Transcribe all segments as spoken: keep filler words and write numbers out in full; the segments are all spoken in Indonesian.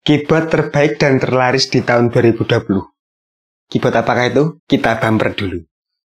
Keyboard terbaik dan terlaris di tahun dua ribu dua puluh. Keyboard apakah itu? Kita bumper dulu.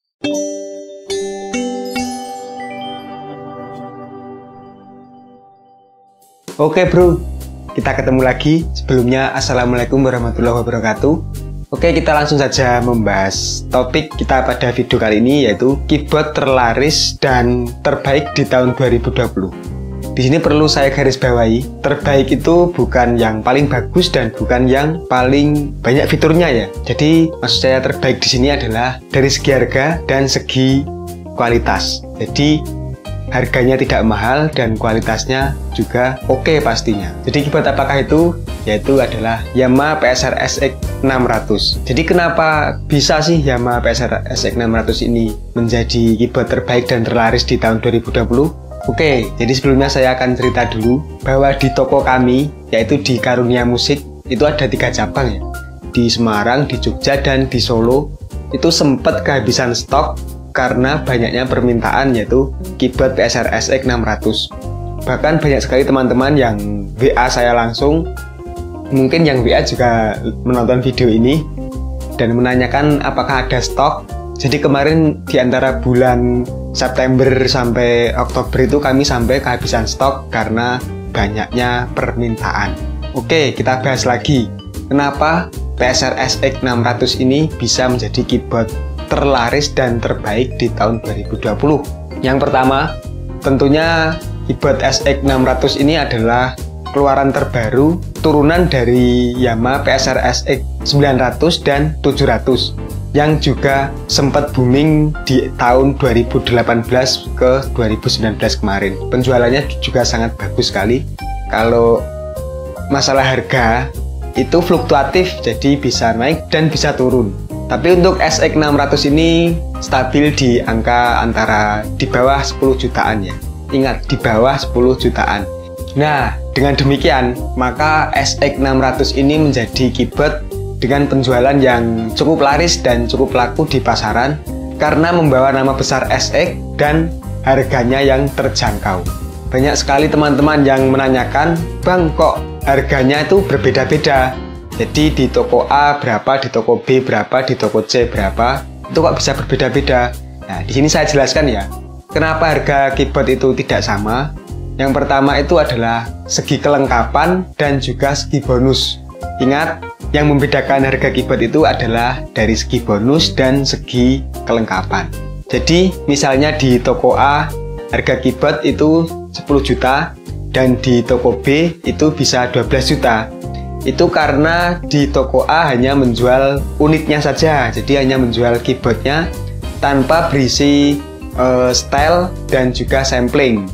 Oke bro, kita ketemu lagi. Sebelumnya Assalamualaikum warahmatullahi wabarakatuh. Oke, kita langsung saja membahas topik kita pada video kali ini, yaitu keyboard terlaris dan terbaik di tahun dua ribu dua puluh. Di sini perlu saya garis bawahi, terbaik itu bukan yang paling bagus dan bukan yang paling banyak fiturnya ya. Jadi maksud saya terbaik di sini adalah dari segi harga dan segi kualitas. Jadi harganya tidak mahal dan kualitasnya juga oke okay pastinya. Jadi keyboard apakah itu? Yaitu adalah Yamaha P S R S X enam ratus. Jadi kenapa bisa sih Yamaha P S R S X enam ratus ini menjadi keyboard terbaik dan terlaris di tahun dua ribu dua puluh? Oke, jadi sebelumnya saya akan cerita dulu bahwa di toko kami, yaitu di Karunia Musik, itu ada tiga cabang ya. Di Semarang, di Jogja, dan di Solo. Itu sempat kehabisan stok karena banyaknya permintaan, yaitu keyboard P S R S X enam ratus. Bahkan banyak sekali teman-teman yang W A saya langsung, mungkin yang W A juga menonton video ini dan menanyakan apakah ada stok. Jadi kemarin di antara bulan September sampai Oktober itu kami sampai kehabisan stok karena banyaknya permintaan. Oke, kita bahas lagi. Kenapa P S R S X enam ratus ini bisa menjadi keyboard terlaris dan terbaik di tahun dua ribu dua puluh? Yang pertama, tentunya keyboard S X enam ratus ini adalah keluaran terbaru turunan dari Yamaha P S R S X sembilan ratus dan tujuh ratus yang juga sempat booming di tahun dua ribu delapan belas ke dua ribu sembilan belas kemarin. Penjualannya juga sangat bagus sekali. Kalau masalah harga itu fluktuatif, jadi bisa naik dan bisa turun. Tapi untuk S X enam ratus ini stabil di angka antara di bawah sepuluh jutaan ya. Ingat, di bawah sepuluh jutaan. Nah, dengan demikian, maka S X enam ratus ini menjadi keyboard dengan penjualan yang cukup laris dan cukup laku di pasaran karena membawa nama besar S X dan harganya yang terjangkau. Banyak sekali teman-teman yang menanyakan, "Bang, kok harganya itu berbeda-beda? Jadi di toko A berapa, di toko B berapa, di toko C berapa? Itu kok bisa berbeda-beda?" Nah, di sini saya jelaskan ya, kenapa harga keyboard itu tidak sama. Yang pertama itu adalah segi kelengkapan dan juga segi bonus. Ingat, yang membedakan harga keyboard itu adalah dari segi bonus dan segi kelengkapan. Jadi, misalnya di toko A, harga keyboard itu sepuluh juta, dan di toko B itu bisa dua belas juta. Itu karena di toko A hanya menjual unitnya saja, jadi hanya menjual keyboardnya tanpa berisi uh, style dan juga sampling.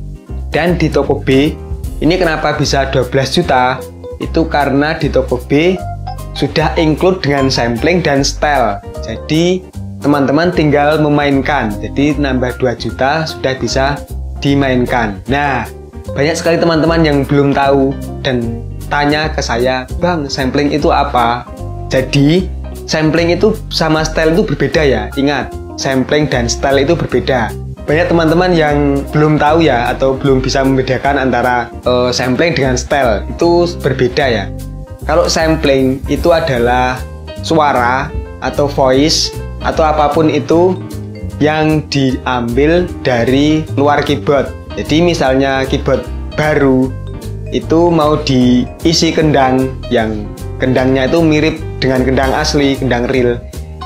Dan di toko B, ini kenapa bisa dua belas juta? Itu karena di toko B sudah include dengan sampling dan style. Jadi teman-teman tinggal memainkan. Jadi nambah dua juta sudah bisa dimainkan. Nah, banyak sekali teman-teman yang belum tahu dan tanya ke saya, "Bang, sampling itu apa?" Jadi sampling itu sama style itu berbeda ya. Ingat, sampling dan style itu berbeda. Banyak teman-teman yang belum tahu ya, atau belum bisa membedakan antara uh, sampling dengan style. Itu berbeda ya. Kalau sampling itu adalah suara atau voice atau apapun itu yang diambil dari luar keyboard. Jadi misalnya keyboard baru itu mau diisi kendang yang kendangnya itu mirip dengan kendang asli, kendang real.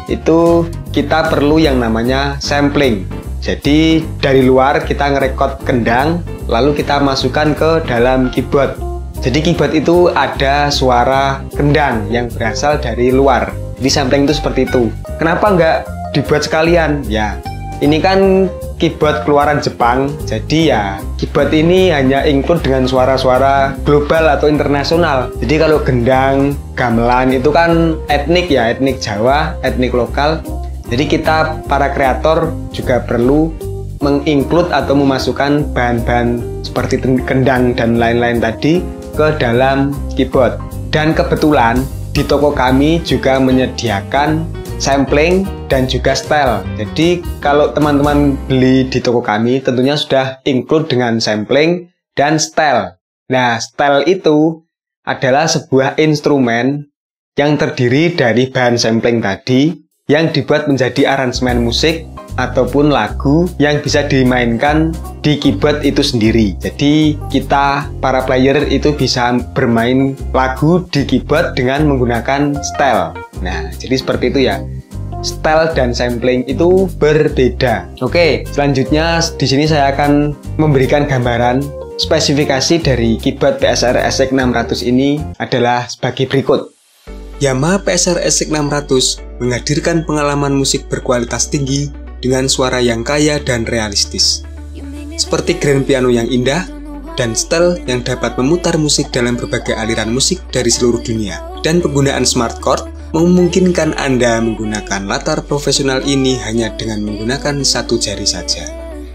Itu kita perlu yang namanya sampling. Jadi dari luar kita ngerekod kendang, lalu kita masukkan ke dalam keyboard. Jadi keyboard itu ada suara kendang yang berasal dari luar. Jadi sampling itu seperti itu. Kenapa nggak dibuat sekalian? Ya, ini kan keyboard keluaran Jepang. Jadi ya keyboard ini hanya include dengan suara-suara global atau internasional. Jadi kalau gendang, gamelan itu kan etnik ya, etnik Jawa, etnik lokal. Jadi kita para kreator juga perlu menginclude atau memasukkan bahan-bahan seperti kendang dan lain-lain tadi ke dalam keyboard. Dan kebetulan di toko kami juga menyediakan sampling dan juga style. Jadi kalau teman-teman beli di toko kami tentunya sudah include dengan sampling dan style. Nah, style itu adalah sebuah instrumen yang terdiri dari bahan sampling tadi yang dibuat menjadi aransemen musik ataupun lagu yang bisa dimainkan di keyboard itu sendiri. Jadi kita para player itu bisa bermain lagu di keyboard dengan menggunakan style. Nah, jadi seperti itu ya. Style dan sampling itu berbeda. Oke, selanjutnya di sini saya akan memberikan gambaran spesifikasi dari keyboard P S R S X enam ratus ini adalah sebagai berikut. Yamaha P S R S X enam ratus menghadirkan pengalaman musik berkualitas tinggi dengan suara yang kaya dan realistis, seperti grand piano yang indah dan style yang dapat memutar musik dalam berbagai aliran musik dari seluruh dunia. Dan penggunaan smart chord memungkinkan Anda menggunakan latar profesional ini hanya dengan menggunakan satu jari saja.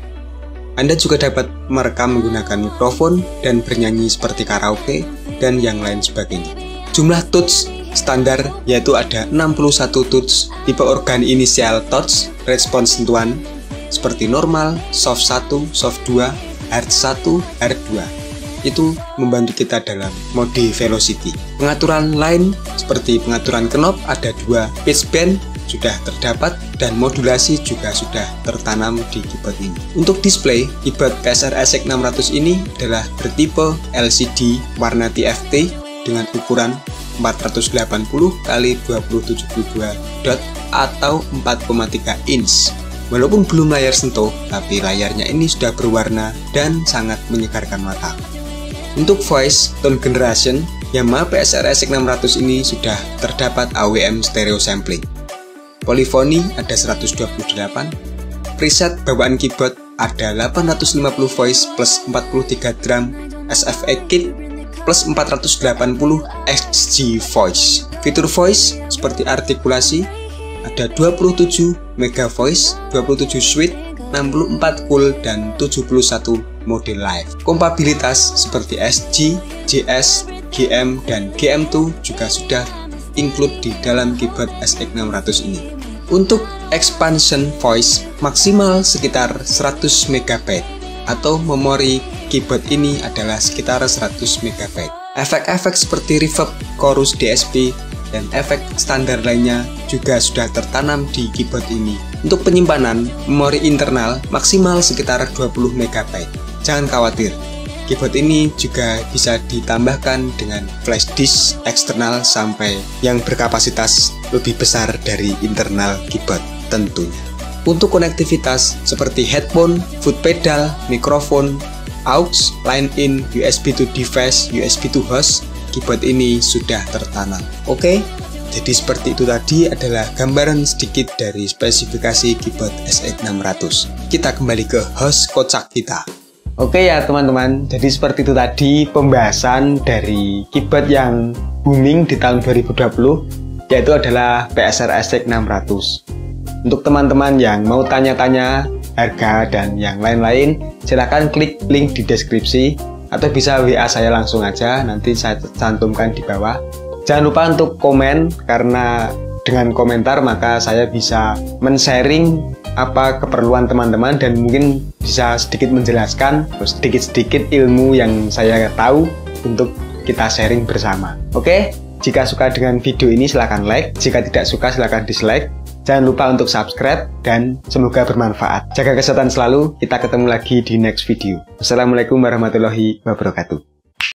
Anda juga dapat merekam menggunakan mikrofon dan bernyanyi seperti karaoke dan yang lain sebagainya. Jumlah touch standar yaitu ada enam puluh satu touch, tipe organ inisial touch, respons sentuhan seperti normal, soft satu, soft dua, hard satu, hard dua. Itu membantu kita dalam mode velocity. Pengaturan lain seperti pengaturan knob ada dua, pitch bend sudah terdapat dan modulasi juga sudah tertanam di keyboard ini. Untuk display, keyboard P S R S X enam ratus ini adalah bertipe L C D warna T F T dengan ukuran empat ratus delapan puluh kali dua ribu tujuh puluh dua dot atau empat koma tiga inch. Walaupun belum layar sentuh, tapi layarnya ini sudah berwarna dan sangat menyegarkan mata. Untuk voice tone generation, Yamaha P S R S X enam ratus ini sudah terdapat A W M stereo sampling. Polyphony ada seratus dua puluh delapan, preset bawaan keyboard ada delapan ratus lima puluh voice plus empat puluh tiga drum, S F E kit plus empat ratus delapan puluh X G voice. Fitur voice seperti artikulasi ada dua puluh tujuh mega voice, dua puluh tujuh sweet, enam puluh empat cool dan tujuh puluh satu mode live. Kompatibilitas seperti S G, J S, G M dan G M dua juga sudah include di dalam keyboard S X enam ratus ini. Untuk expansion voice maksimal sekitar seratus megabyte atau memori keyboard ini adalah sekitar seratus megabyte. Efek-efek seperti reverb, chorus, D S P, dan efek standar lainnya juga sudah tertanam di keyboard ini. Untuk penyimpanan, memori internal maksimal sekitar dua puluh megabyte. Jangan khawatir, keyboard ini juga bisa ditambahkan dengan flash disk eksternal sampai yang berkapasitas lebih besar dari internal keyboard tentunya. Untuk konektivitas seperti headphone, foot pedal, mikrofon, aux, line in, U S B to device, U S B to host, keyboard ini sudah tertanam. Oke, jadi seperti itu tadi adalah gambaran sedikit dari spesifikasi keyboard S X enam ratus. Kita kembali ke host kocak kita. Oke ya teman-teman, jadi seperti itu tadi pembahasan dari keyboard yang booming di tahun dua ribu dua puluh, yaitu adalah P S R S X enam ratus. Untuk teman-teman yang mau tanya-tanya harga dan yang lain-lain, silahkan klik link di deskripsi atau bisa W A saya langsung aja, nanti saya cantumkan di bawah. Jangan lupa untuk komen, karena dengan komentar maka saya bisa men-sharing apa keperluan teman-teman dan mungkin bisa sedikit menjelaskan sedikit-sedikit ilmu yang saya tahu untuk kita sharing bersama. Oke, jika suka dengan video ini silahkan like, jika tidak suka silahkan dislike. Jangan lupa untuk subscribe dan semoga bermanfaat. Jaga kesehatan selalu, kita ketemu lagi di next video. Wassalamualaikum warahmatullahi wabarakatuh.